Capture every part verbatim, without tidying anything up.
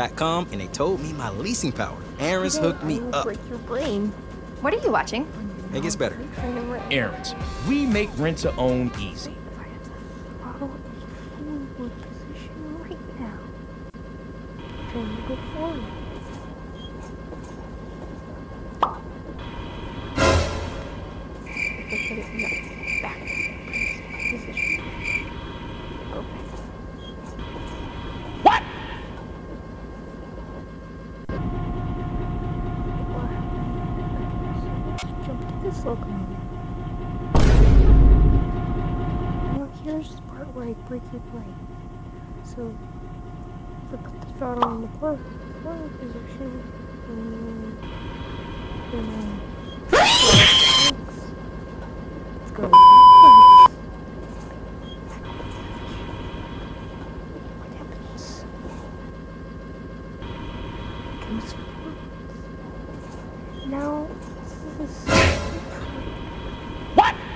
dot com and they told me my leasing power. Aaron's hooked me up. Break your brain. What are you watching? It gets better. Aaron's. We make rent to own easy. Throttle is forward position right now. Trying to go forward. No, back. Position. Go back. What? Jump to this locomotive. Now here's the part where I break your brain. So, if I put the throttle in the forward position, and then I it's going backwards. What happens? It comes forward. Now, this is What?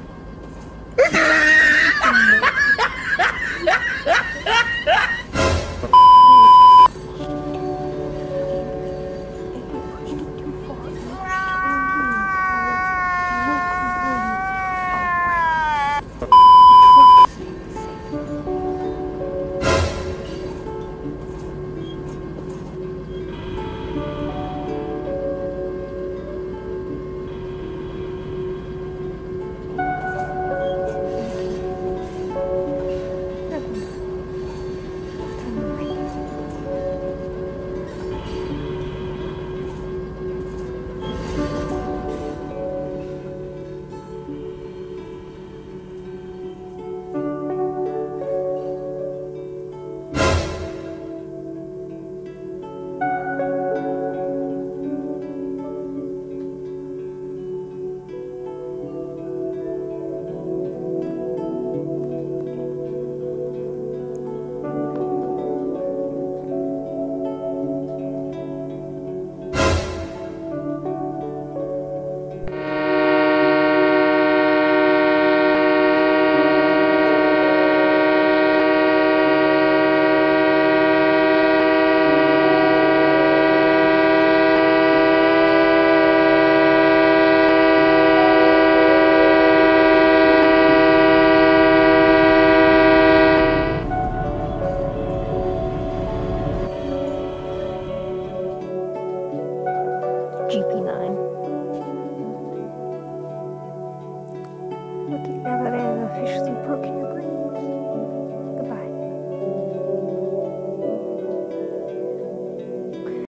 G P nine. Looking now that I have officially broken your